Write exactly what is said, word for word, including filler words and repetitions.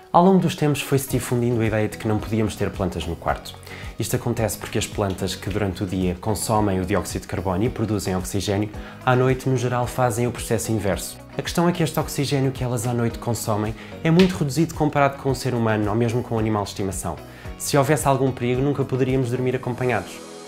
Ao longo dos tempos foi-se difundindo a ideia de que não podíamos ter plantas no quarto. Isto acontece porque as plantas que durante o dia consomem o dióxido de carbono e produzem oxigênio, à noite no geral fazem o processo inverso. A questão é que este oxigênio que elas à noite consomem é muito reduzido comparado com o ser humano ou mesmo com o animal de estimação. Se houvesse algum perigo, nunca poderíamos dormir acompanhados.